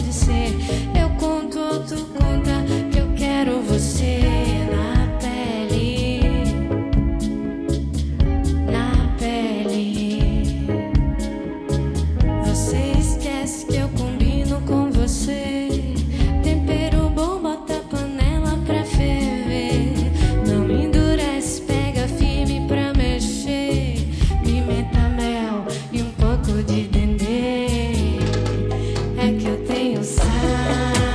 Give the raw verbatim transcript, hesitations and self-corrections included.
pode ser. Eu conto, outro conta, que eu quero você na pele, na pele. Você esquece que eu combino com você. Tempero bom, bota a panela pra ferver. Não endurece, pega firme pra mexer. Pimenta, mel e um pouco de dendê. É que eu tenho sal.